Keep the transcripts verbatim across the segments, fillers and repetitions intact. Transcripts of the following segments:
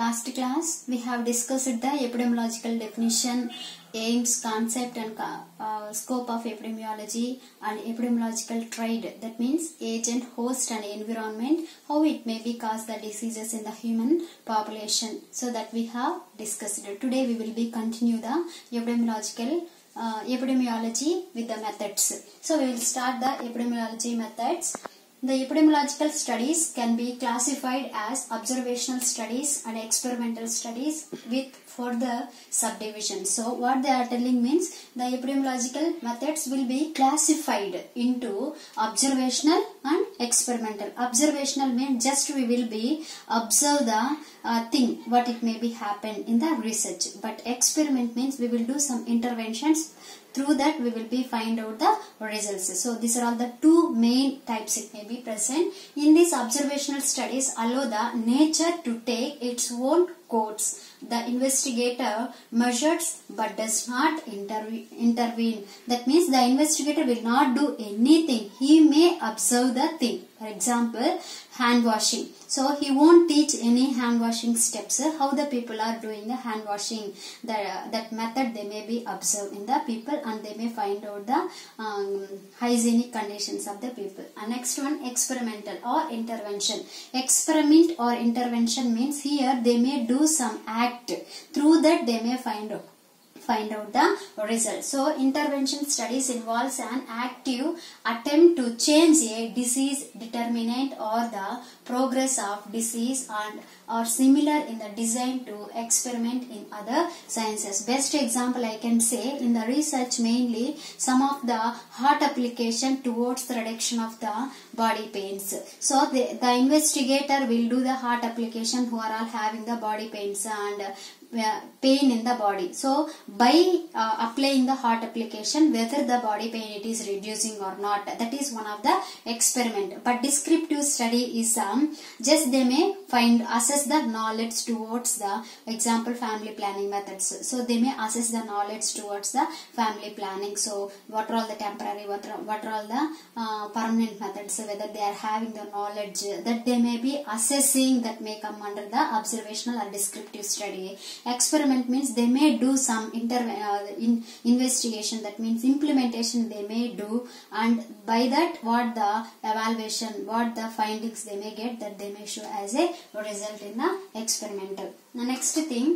Last class we have discussed the epidemiological definition, aims, concept and uh, scope of epidemiology and epidemiological trade. That means agent, host and environment, how it may be cause the diseases in the human population. So that we have discussed. Today we will be continue the epidemiological uh, epidemiology with the methods. So we will start the epidemiology methods. The epidemiological studies can be classified as observational studies and experimental studies with further subdivisions. So what they are telling means the epidemiological methods will be classified into observational and experimental. Observational means just we will be observe the uh, thing what it may be happen in the research, but experiment means we will do some interventions. Through that we will be find out the results. So these are all the two main types it may be present. In these observational studies allow the nature to take its own course. The investigator measures but does not interve intervene. That means the investigator will not do anything. He may observe the thing. For example, hand washing. So he won't teach any hand washing steps. How the people are doing the hand washing. The, uh, that method they may be observed in the people and they may find out the um, hygienic conditions of the people. And next one, experimental or intervention. Experiment or intervention means here they may do some act. Through that they may find out. find out the result. So intervention studies involves an active attempt to change a disease determinant or the progress of disease and or similar in the design to experiment in other sciences. Best example I can say in the research mainly some of the heart application towards the reduction of the body pains. So the, the investigator will do the heart application who are all having the body pains and uh, pain in the body. So by uh, applying the heart application whether the body pain it is reducing or not, that is one of the experiment. But descriptive study is um, just they may find assess the knowledge towards the example family planning methods. So they may assess the knowledge towards the family planning. So what are all the temporary, what are, what are all the uh, permanent methods, so whether they are having the knowledge that they may be assessing, that may come under the observational or descriptive study. Experiment means they may do some inter uh, in investigation, that means implementation they may do, and by that what the evaluation, what the findings they may get, that they may show as a result in the experimental. The next thing,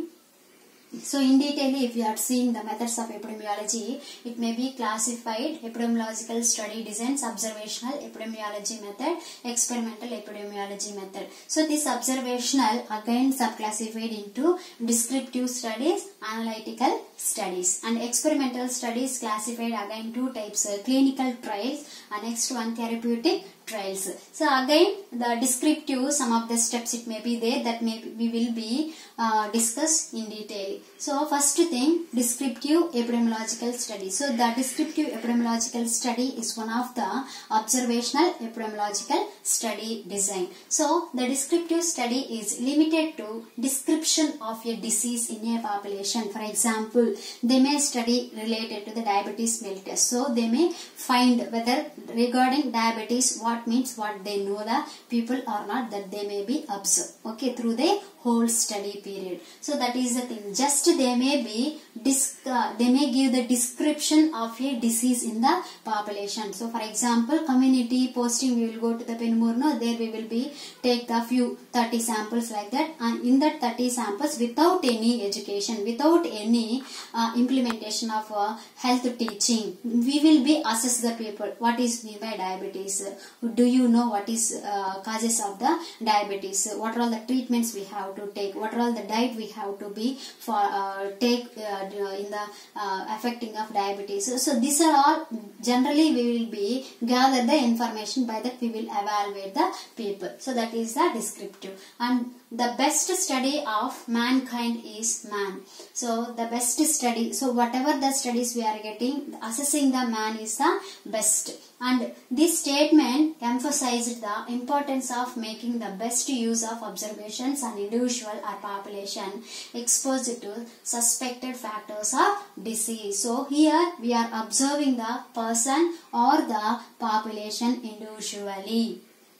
so in detail if you are seeing the methods of epidemiology, it may be classified epidemiological study designs, observational epidemiology method, experimental epidemiology method. So this observational again subclassified into descriptive studies, analytical studies, and experimental studies classified again two types, uh, clinical trials and next one therapeutic trials. So again the descriptive some of the steps it may be there that may we will be uh, discuss in detail. So first thing, descriptive epidemiological study. So the descriptive epidemiological study is one of the observational epidemiological study design. So the descriptive study is limited to description of a disease in a population. For example, they may study related to the diabetes mellitus. So they may find whether regarding diabetes what means what they know the people or not, that they may be observed, okay, through the whole study period. So that is the thing, just they may be disc, uh, they may give the description of a disease in the population. So for example, community posting we will go to the Penmore, no, there we will be take the few thirty samples like that, and in that thirty samples without any education, without any uh, implementation of uh, health teaching, we will be assess the people what is mean by diabetes, do you know what is uh, causes of the diabetes, what are all the treatments we have to take, what are all the diet we have to be for uh, take uh, in the uh, affecting of diabetes. So these are all generally we will be gather the information, by that we will evaluate the people. So that is the descriptive. And the best study of mankind is man. So the best study, so whatever the studies we are getting, assessing the man is the best. And this statement emphasized the importance of making the best use of observations on individual or population exposed to suspected factors of disease. So here we are observing the person or the population individually.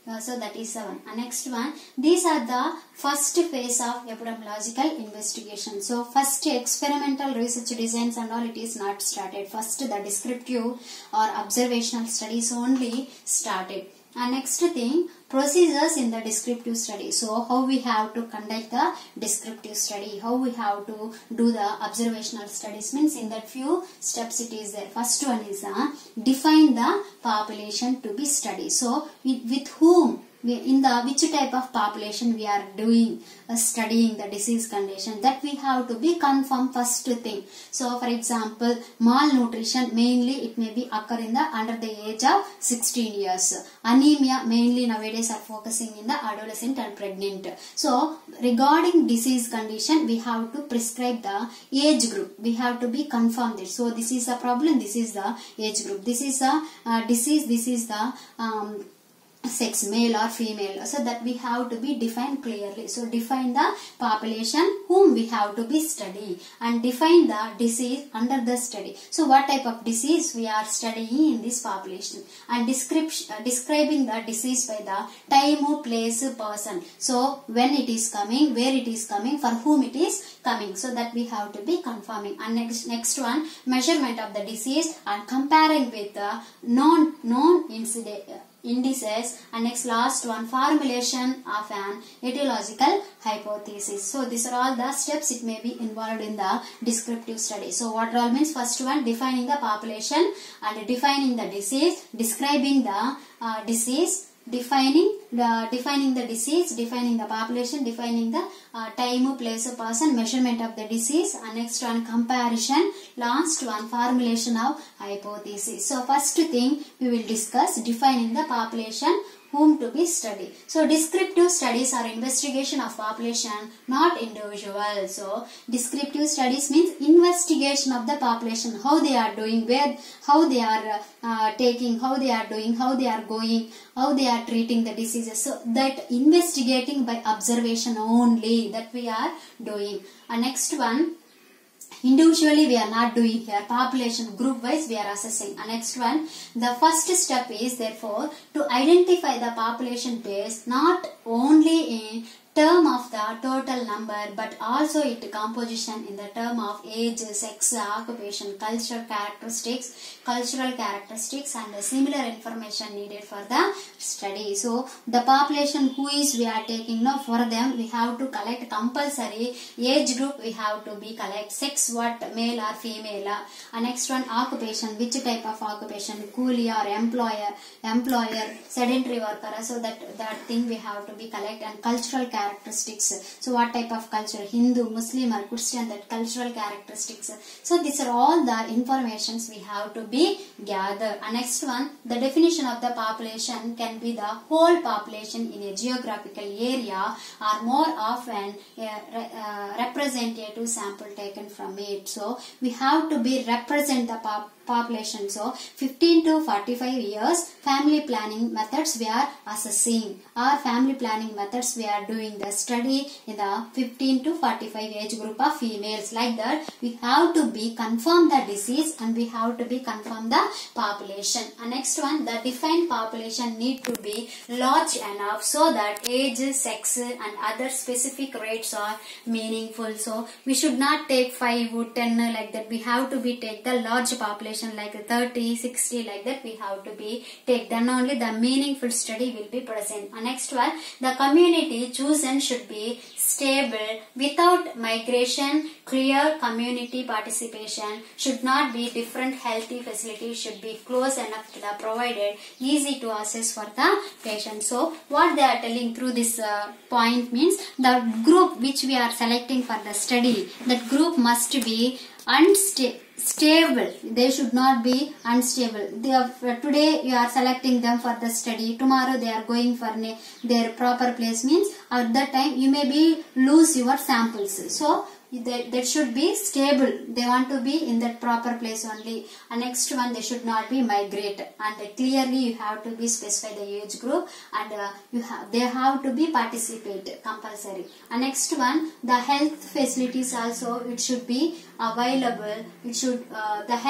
Uh, so that is seven. And next one, these are the first phase of epidemiological investigation. So first experimental research designs and all, it is not started. First the descriptive or observational studies only started. And next thing, procedures in the descriptive study. So how we have to conduct the descriptive study, how we have to do the observational studies, means in that few steps it is there. First one is uh, define the population to be studied. So with, with whom, we, in the which type of population we are doing uh, studying the disease condition, that we have to be confirmed first thing. So for example, malnutrition, mainly it may be occur in the under the age of sixteen years. Anemia, mainly nowadays are focusing in the adolescent and pregnant. So regarding disease condition, we have to prescribe the age group. We have to be confirmed it. So this is the problem, this is the age group. This is the uh, disease, this is the um, sex, male or female, so that we have to be defined clearly. So define the population whom we have to be study, and define the disease under the study. So what type of disease we are studying in this population, and description uh, describing the disease by the time, place, person. So when it is coming, where it is coming, for whom it is coming, so that we have to be confirming. And next next one, measurement of the disease and comparing with the known known incident indices. And next last one, formulation of an etiological hypothesis. So these are all the steps it may be involved in the descriptive study. So what all means, first one, defining the population and defining the disease, describing the uh, disease, defining the defining the disease, defining the population, defining the uh, time, place, person, measurement of the disease, and next one, comparison, last one, formulation of hypothesis. So first thing we will discuss, defining the population whom to be studied. So descriptive studies are investigation of population, not individual. So descriptive studies means investigation of the population, how they are doing, where, how they are uh, taking, how they are doing, how they are going, how they are treating the diseases. So that investigating by observation only, that we are doing. And next one, individually we are not doing here, population group wise we are assessing. And next one, the first step is therefore to identify the population base not only in term of the total number, but also its composition in the term of age, sex, occupation, cultural characteristics, cultural characteristics, and similar information needed for the study. So the population who is we are taking now, for them we have to collect compulsory age group, we have to be collect sex, what, male or female. And next one, occupation, which type of occupation, coolie or employer, employer, sedentary worker. So that that thing we have to be collect, and cultural characteristics. characteristics. So what type of culture, Hindu, Muslim or Christian, that cultural characteristics. So these are all the informations we have to be gathered. And next one, the definition of the population can be the whole population in a geographical area, or more often a uh, representative sample taken from it. So we have to be represent the pop population. So fifteen to forty-five years, family planning methods we are assessing, or family planning methods we are doing the study in the fifteen to forty-five age group of females. Like that we have to be confirm the disease, and we have to be confirm the population. And next one, the defined population need to be large enough so that age, sex and other specific rates are meaningful. So we should not take five or ten like that. We have to be take the large population like thirty, sixty, like that we have to be take, then only the meaningful study will be present. And next one, the community chosen should be stable without migration, clear community participation, should not be different, healthy facilities should be close enough to the provided, easy to access for the patient. So what they are telling through this uh, point means, the group which we are selecting for the study, that group must be unstable, stable. They should not be unstable. They are, today you are selecting them for the study, tomorrow they are going for their proper place, means at that time you may be lose your samples. So That, that should be stable. They want to be in that proper place only. And next one, they should not be migrate. And clearly you have to be specify the age group, and uh, you have they have to be participate compulsory. And next one, the health facilities also, it should be available. It should uh, the health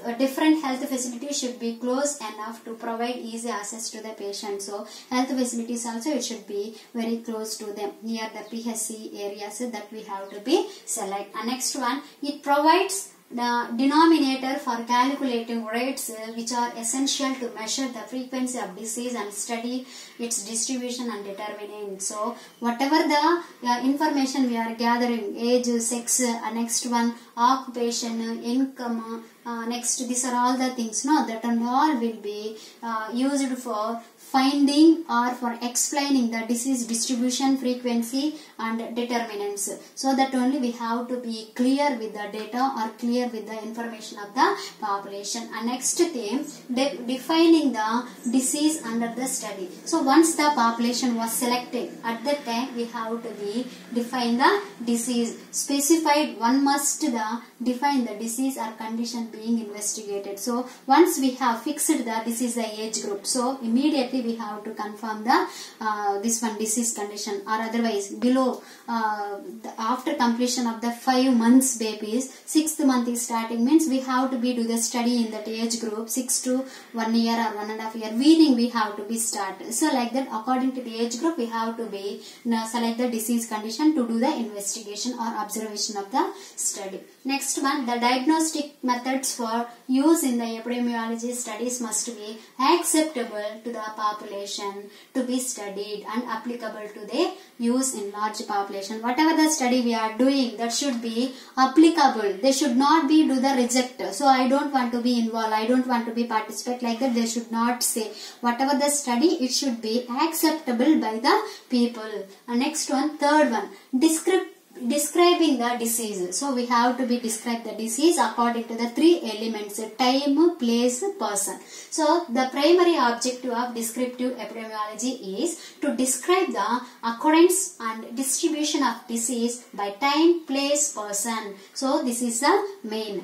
uh, different health facilities should be close enough to provide easy access to the patient. So health facilities also it should be very close to them, near the P H C areas that we have to be select. And next one, it provides the denominator for calculating rates uh, which are essential to measure the frequency of disease and study its distribution and determining. So whatever the uh, information we are gathering, age, sex, uh, next one, occupation, uh, income, uh, next these are all the things, no, that and all will be uh, used for finding or for explaining the disease distribution, frequency and determinants. So that only we have to be clear with the data or clear with the information of the population. And next thing, de defining the disease under the study. So once the population was selected, at that time we have to be define the disease. Specified, one must the define the disease or condition being investigated. So once we have fixed the this is the age group, so immediately we have to confirm the uh, this one disease condition, or otherwise below uh, the, after completion of the five months babies, sixth month is starting means we have to be do the study in that age group, six to one year or one and a half year weaning we have to be started. So like that, according to the age group we have to be now select the disease condition to do the investigation or observation of the study. Next one, the diagnostic methods for use in the epidemiology studies must be acceptable to the population to be studied and applicable to the use in large population. Whatever the study we are doing, that should be applicable. They should not be do the reject. So I don't want to be involved, I don't want to be participate, like that they should not say. Whatever the study, it should be acceptable by the people. And next one, third one, descriptive describing the disease. So we have to be describe the disease according to the three elements: time, place, person. So the primary objective of descriptive epidemiology is to describe the occurrence and distribution of disease by time, place, person. So this is the main.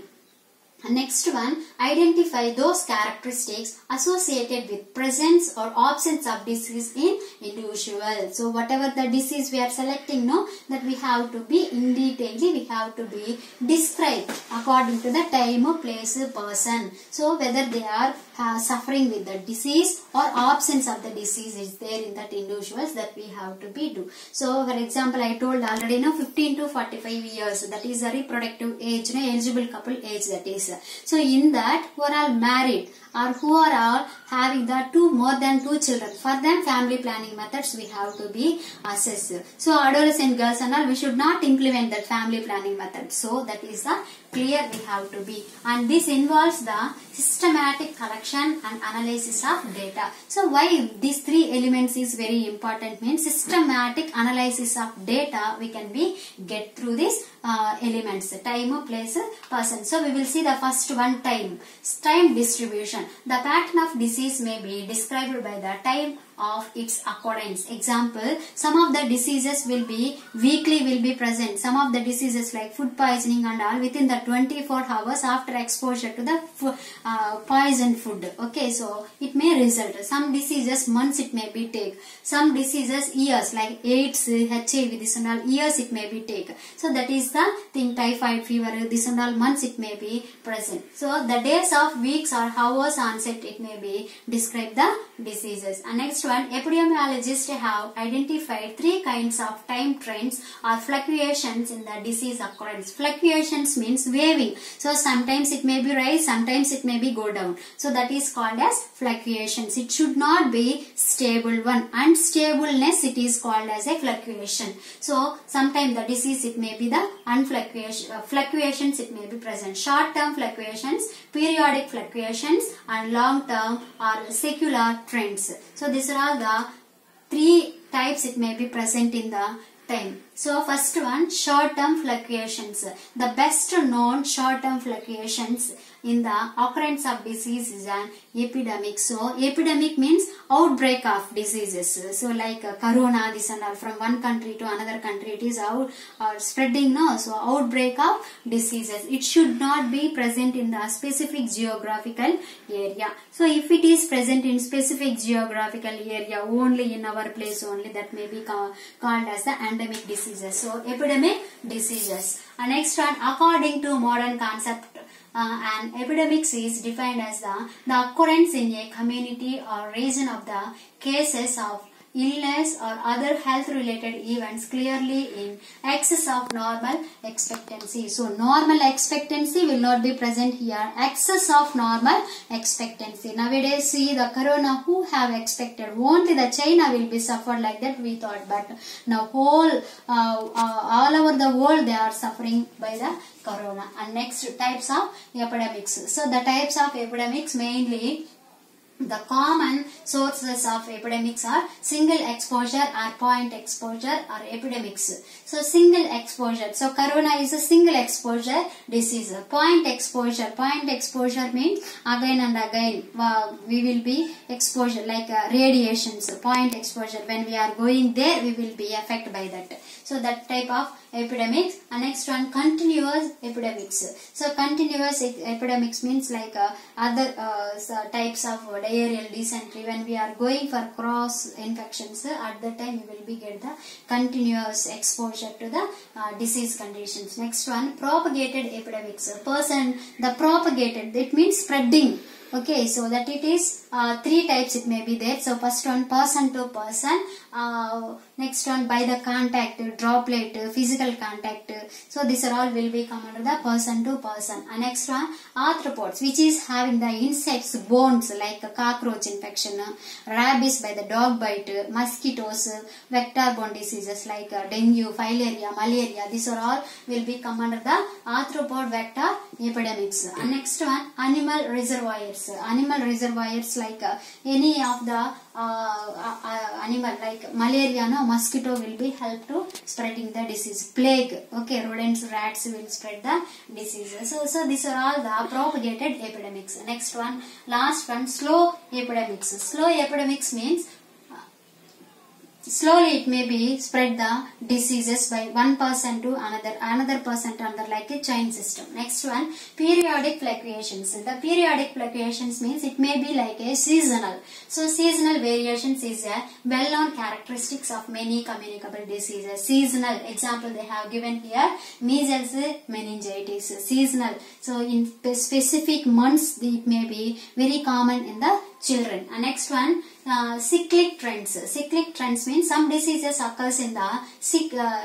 Next one, identify those characteristics associated with presence or absence of disease in individual. So whatever the disease we are selecting, no, that we have to be in detail, we have to be described according to the time, place, person. So whether they are uh, suffering with the disease or absence of the disease is there in that individuals, that we have to be do. So for example, I told already, no, fifteen to forty-five years, that is a reproductive age, no, eligible couple age, that is. So in that, who are all married or who are all having the two more than two children, for them family planning methods we have to be assessed. So adolescent girls and all, we should not implement that family planning method. So that is the clear we have to be, and this involves the systematic collection and analysis of data. So why these three elements is very important means systematic analysis of data we can be get through these uh, elements: time, place, person. So we will see the first one, time. Time distribution. The pattern of disease may be described by the time of its occurrence. Example, some of the diseases will be weekly will be present. Some of the diseases like food poisoning and all within the twenty-four hours after exposure to the uh, poison food. Okay, so it may result. Some diseases months it may be take. Some diseases years, like AIDS, H I V, this and all years it may be take. So that is the thing, typhoid fever, this and all months it may be present. So the days of weeks or hours onset it may be describe the diseases. And next one, epidemiologists have identified three kinds of time trends or fluctuations in the disease occurrence. Fluctuations means waving. So sometimes it may be rise, sometimes it may be go down. So that is called as fluctuations. It should not be stable one. Unstableness it is called as a fluctuation. So sometimes the disease it may be the unfluctuation, uh, fluctuations it may be present. Short term fluctuations, periodic fluctuations and long term or secular trends. So these are all the three types it may be present in the time. So first one, short term fluctuations. The best known short term fluctuations in the occurrence of disease is an epidemic. So epidemic means outbreak of diseases. So like uh, corona, this and all, from one country to another country it is out uh, spreading, no. So outbreak of diseases. It should not be present in the specific geographical area. So if it is present in specific geographical area only in our place only, that may be ca called as the endemic diseases. So epidemic diseases. And next one, according to modern concept Uh, and epidemics is defined as the, the occurrence in a community or region of the cases of illness or other health related events clearly in excess of normal expectancy. So normal expectancy will not be present here. Excess of normal expectancy. Nowadays see the corona, who have expected? Only the China will be suffered like that we thought, but now whole uh, uh, all over the world they are suffering by the corona. And next, types of epidemics. So the types of epidemics, mainly the common sources of epidemics are single exposure or point exposure or epidemics. So single exposure. So corona is a single exposure disease. Point exposure. Point exposure means again and again uh, we will be exposure like uh, radiations. Point exposure. When we are going there, we will be affected by that. So that type of epidemics. And next one, continuous epidemics. So continuous e epidemics means like uh, other uh, so types of diarrheal dysentery. When we are going for cross infections, uh, at that time we will be get the continuous exposure to the uh, disease conditions. Next one, propagated epidemics. A person, the propagated, it means spreading. Okay, so that it is uh, three types it may be there. So first one, person to person. Uh, next one, by the contact, droplet, physical contact. So these are all will be come under the person to person. And next one, arthropods, which is having the insects bones like a cockroach infection, rabies by the dog bite, mosquitoes, vector-borne diseases like uh, dengue, filaria, malaria. These are all will be come under the arthropod vector epidemics. And next one, animal reservoirs. Animal reservoirs like uh, any of the uh, uh, animal like malaria, no, mosquito will be help to spreading the disease. Plague, okay, rodents, rats will spread the diseases. So, so these are all the propagated epidemics. Next one, last one, slow epidemics. Slow epidemics means slowly it may be spread the diseases by one person to another, another person to another, like a chain system. Next one, periodic fluctuations. The periodic fluctuations means it may be like a seasonal. So seasonal variations is a well-known characteristics of many communicable diseases. Seasonal, example they have given here, measles, meningitis, seasonal. So in specific months it may be very common in the children. And next one, uh, cyclic trends. Cyclic trends means some diseases occurs in the cyc, uh,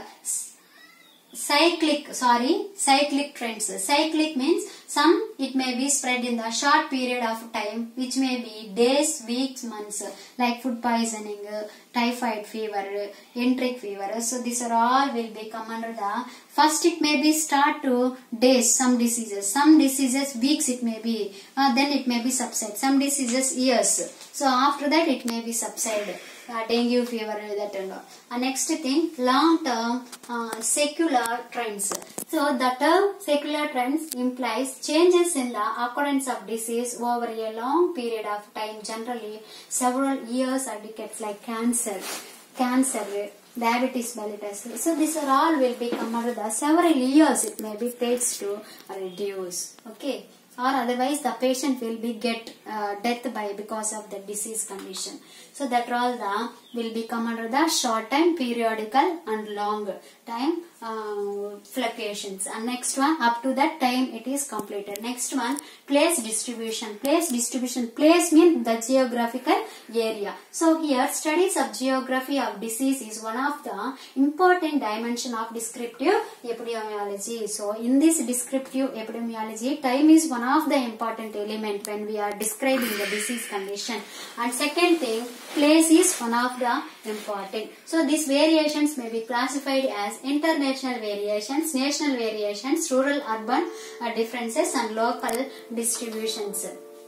cyclic, sorry, cyclic trends. Cyclic means some it may be spread in the short period of time, which may be days, weeks, months, like food poisoning, uh, typhoid fever, enteric fever. So these are all will be come under the, first it may be start to days, some diseases, some diseases weeks it may be, uh, then it may be subside, some diseases years. So after that it may be subside. Uh, dengue fever, that and all. Uh, next thing, long term uh, secular trends. So the term secular trends implies changes in the occurrence of disease over a long period of time, generally several years or decades, like cancer, cancer, diabetes mellitus. So these are all will become under the several years it may be takes to reduce. Okay. Or otherwise the patient will be get uh, death by because of the disease condition. So that all the will become under the short time, periodical and long time uh, fluctuations. And next one, up to that time it is completed. Next one, place distribution. Place distribution. Place means the geographical area. So here studies of geography of disease is one of the important dimension of descriptive epidemiology. So in this descriptive epidemiology, time is one of the important element when we are describing the disease condition. And second thing, place is one of the important. So these variations may be classified as international variations, national variations, rural urban uh, differences and local distributions.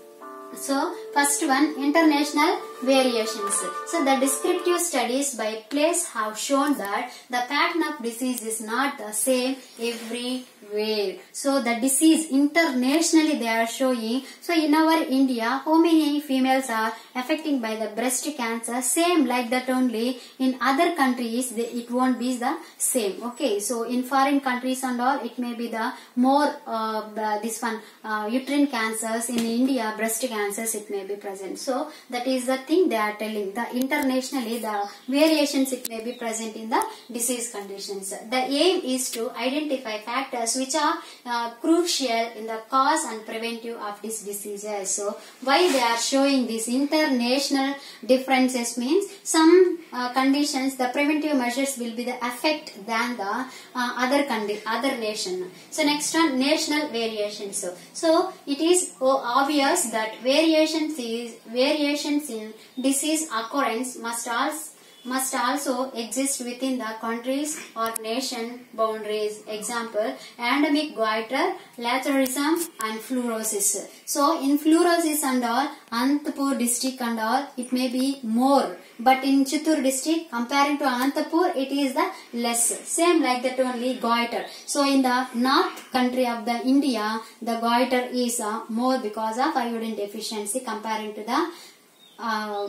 So first one, international variations. So the descriptive studies by place have shown that the pattern of disease is not the same everywhere. So the disease internationally they are showing. So in our India, how many females are affecting by the breast cancer? Same like that only. In other countries they, it won't be the same. Okay, so in foreign countries and all it may be the more uh, this one uh, uterine cancers. In India breast cancers it may be present. So that is the thing they are telling. The internationally the variations it may be present in the disease conditions. The aim is to identify factors which are uh, crucial in the cause and preventive of these diseases. So why they are showing these international differences means some uh, conditions the preventive measures will be the effect than the uh, other condi other nation. So next one, national variations. So, so it is obvious that variations is variations in disease occurrence must also must also exist within the countries or nation boundaries. Example, endemic goiter, laterism and fluorosis. So in fluorosis and all, Anantapur district and all, it may be more. But in Chittoor district, comparing to Anantapur, it is the less. Same like that only goiter. So in the north country of the India, the goiter is uh, more because of iodine deficiency comparing to the uh,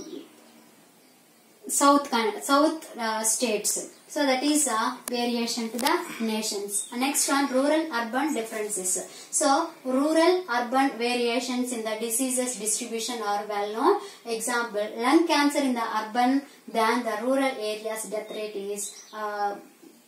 south south uh, states. So that is a variation to the nations. Next one, rural urban differences. So rural urban variations in the diseases distribution are well known. Example, lung cancer in the urban than the rural areas death rate is uh,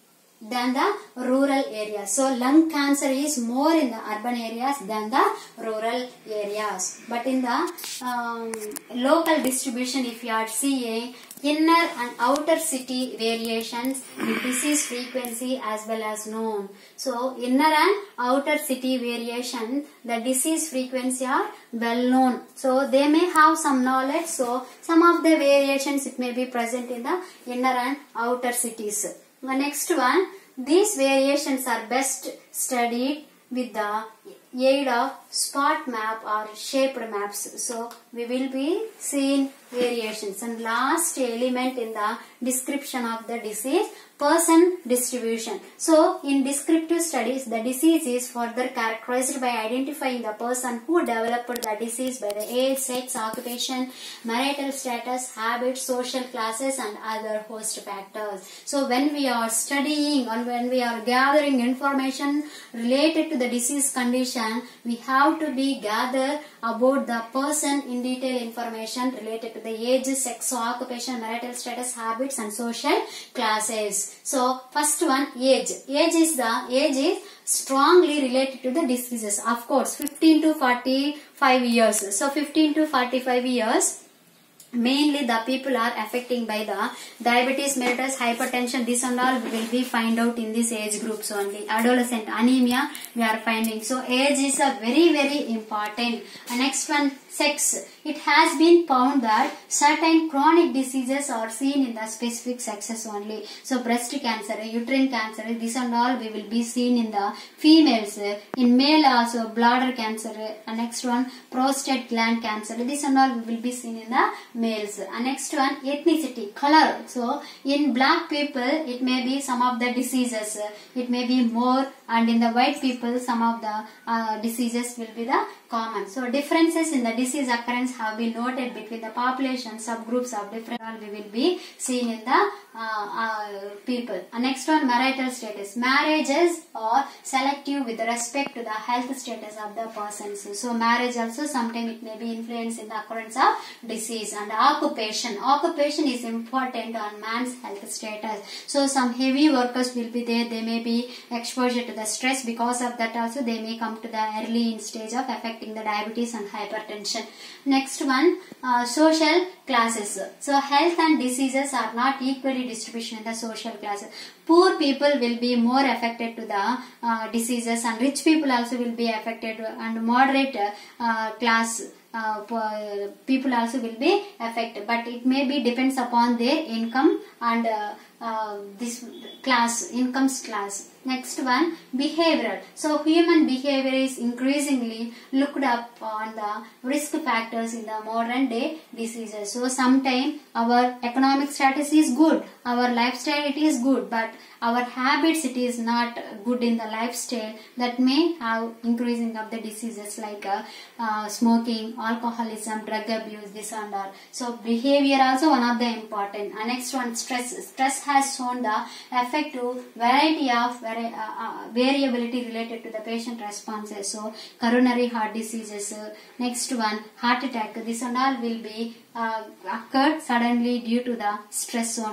than the rural areas. So lung cancer is more in the urban areas than the rural areas. But in the um, local distribution, if you are seeing inner and outer city variations in disease frequency as well as known. So inner and outer city variation, the disease frequency are well known. So they may have some knowledge. So some of the variations it may be present in the inner and outer cities. The next one, these variations are best studied with the aid of spot map or shaped maps. So we will be seeing variations. And last element in the description of the disease, person distribution. So in descriptive studies, the disease is further characterized by identifying the person who developed the disease by the age, sex, occupation, marital status, habits, social classes and other host factors. So when we are studying and when we are gathering information related to the disease condition, we have to be gathered about the person in detail information related to the age, sex, occupation, marital status, habits and social classes. So first one, age. Age is the age is strongly related to the diseases. Of course, fifteen to forty-five years. So fifteen to forty-five years. Mainly the people are affecting by the diabetes, mellitus, hypertension, this and all we will be find out in these age groups only. Adolescent, anemia we are finding. So age is a very very important. And next one, sex. It has been found that certain chronic diseases are seen in the specific sexes only. So breast cancer, uterine cancer, this and all we will be seen in the females. In male also bladder cancer. And next one, prostate gland cancer, this and all we will be seen in the males. And next one, ethnicity, color. So in black people it may be some of the diseases, it may be more, and in the white people some of the uh, diseases will be the common. So differences in the disease occurrence have been noted between the population subgroups of different we will be seen in the uh, uh, people. And next one, marital status. Marriages are selective with respect to the health status of the persons. So marriage also sometimes it may be influenced in the occurrence of disease. And occupation. Occupation is important on man's health status. So some heavy workers will be there. They may be exposure to the stress. Because of that also they may come to the early in stage of affecting the diabetes and hypertension. Next one, uh, social classes. So health and diseases are not equally distributed in the social classes. Poor people will be more affected to the uh, diseases, and rich people also will be affected, and moderate uh, class Uh, people also will be affected, but it may be depends upon their income and uh, uh, this class, incomes class. Next one, behavioral. So human behavior is increasingly looked up on the risk factors in the modern day diseases. So sometimes our economic status is good, our lifestyle it is good, but our habits it is not good in the lifestyle, that may have increasing of the diseases like uh, uh, smoking, alcoholism, drug abuse, this and all. So behavior also one of the important. And next one, stress. Stress has shown the effect to variety of vari uh, uh, variability related to the patient responses. So coronary heart diseases. Uh, next one, heart attack. This and all will be uh, occurred suddenly due to the stress only.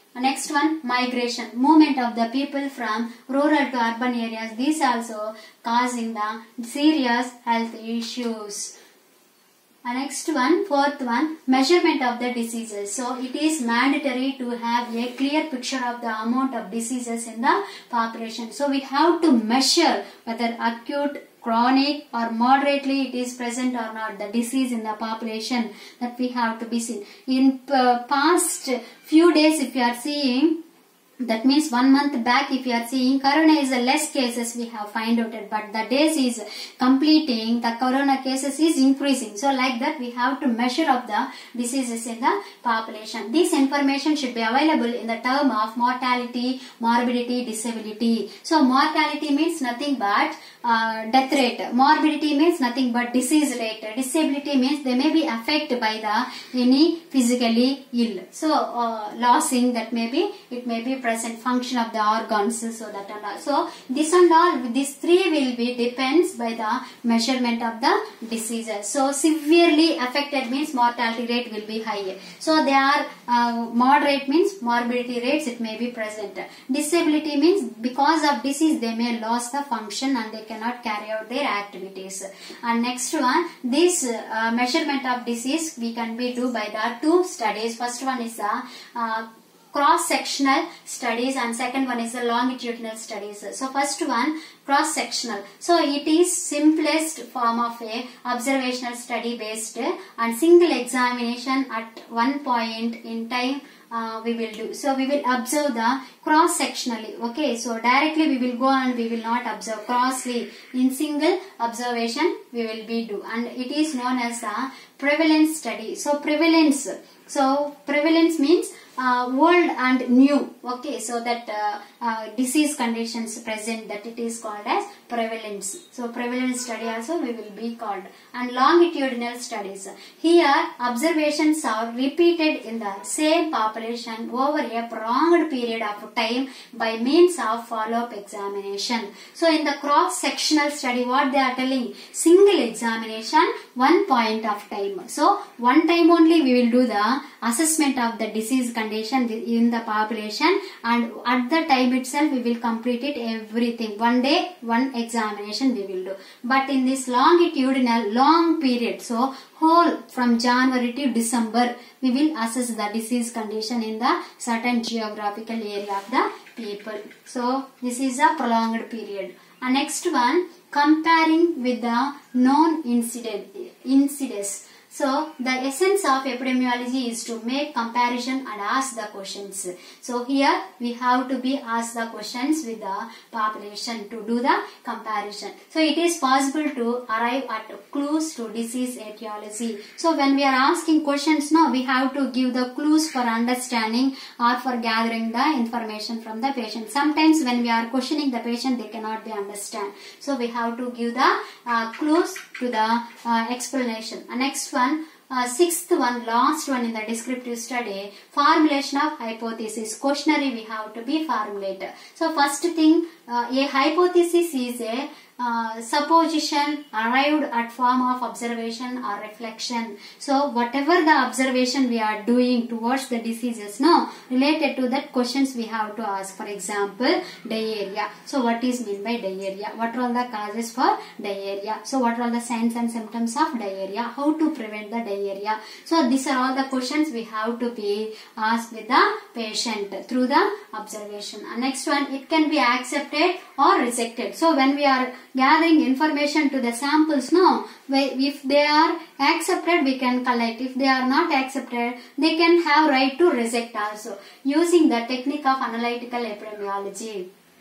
Next one, migration, movement of the people from rural to urban areas. These also causing the serious health issues. Next one, fourth one, measurement of the diseases. So it is mandatory to have a clear picture of the amount of diseases in the population. So we have to measure whether acute, chronic or moderately it is present or not, the disease in the population, that we have to be seen. In uh, past few days if you are seeing, that means one month back if you are seeing, corona is a less cases we have find out it, but the days is completing, the corona cases is increasing. So like that we have to measure of the diseases in the population. This information should be available in the term of mortality, morbidity, disability. So mortality means nothing but uh, death rate. Morbidity means nothing but disease rate. Disability means they may be affected by the any physically ill. So uh, losing, that may be, it may be present function of the organs, so that and all. So this and all, these three will be depends by the measurement of the diseases. So severely affected means mortality rate will be high. So they are uh, moderate means morbidity rates it may be present. Disability means because of disease they may lose the function and they cannot carry out their activities. And next one, this uh, measurement of disease we can be do by the two studies. First one is the uh, cross-sectional studies and second one is the longitudinal studies. So first one, cross-sectional. So it is simplest form of a observational study based and single examination at one point in time uh, we will do. So we will observe the cross-sectionally. Okay, so directly we will go and we will not observe. Crossly, in single observation we will be do, and it is known as the prevalence study. So prevalence. So prevalence means Uh, old and new. Okay, so that uh, uh, disease conditions present, that it is called as prevalence. So prevalence study also we will be called. And longitudinal studies. Here observations are repeated in the same population over a prolonged period of time by means of follow-up examination. So in the cross-sectional study what they are telling, single examination, one point of time. So one time only we will do the assessment of the disease condition in the population, and at the time itself we will complete it everything. One day, one examination we will do. But in this longitudinal, long period, so whole from January to December, we will assess the disease condition in the certain geographical area of the people. So this is a prolonged period. And next one, comparing with the known incident incidence. So the essence of epidemiology is to make comparison and ask the questions. So here we have to be asked the questions with the population to do the comparison. So it is possible to arrive at clues to disease etiology. So when we are asking questions now, we have to give the clues for understanding or for gathering the information from the patient. Sometimes when we are questioning the patient, they cannot be understand. So we have to give the uh, clues to the uh, explanation. And next one, Uh, sixth one, last one in the descriptive study, formulation of hypothesis. Questionnaire we have to be formulated. So first thing, uh, a hypothesis is a uh, supposition arrived at form of observation or reflection. So whatever the observation we are doing towards the diseases, no, related to that questions we have to ask. For example, diarrhea. So what is mean by diarrhea? What are all the causes for diarrhea? So what are all the signs and symptoms of diarrhea? How to prevent the diarrhea? So these are all the questions we have to be asked with the patient through the observation. And next one, it can be accepted or rejected. So when we are gathering information to the samples, no, if they are accepted we can collect. If they are not accepted, they can have right to reject also, using the technique of analytical epidemiology.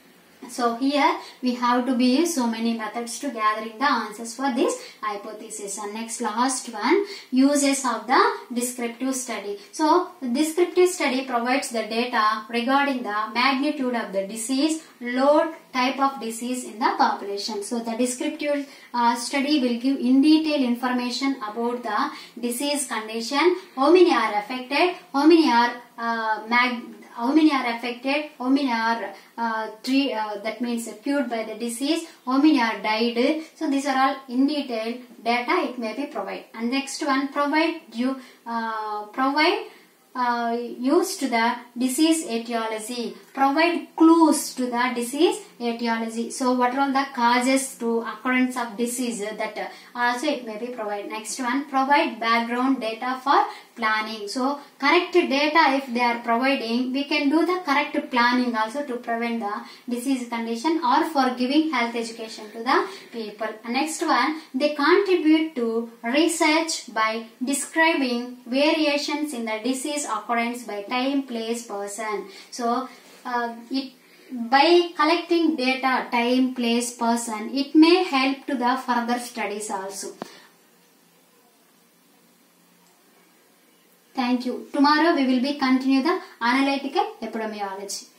So here we have to be so many methods to gathering the answers for this hypothesis. And next, last one, uses of the descriptive study. So descriptive study provides the data regarding the magnitude of the disease, load, type of disease in the population. So the descriptive uh, study will give in detail information about the disease condition, how many are affected, how many are uh, mag how many are affected, how many are uh, three, uh, that means cured by the disease, how many are died. So these are all in detail data it may be provided. And next one, provide you uh, provide uh, used the disease etiology, provide clues to the disease etiology. So what are all the causes to occurrence of disease, that uh, also it may be provide. Next one, provide background data for planning. So correct data if they are providing, we can do the correct planning also to prevent the disease condition or for giving health education to the people. Next one, they contribute to research by describing variations in the disease occurrence by time, place, person. So uh, it by collecting data, time, place, person, it may help to the further studies also. Thank you. Tomorrow we will be continue the analytical epidemiology.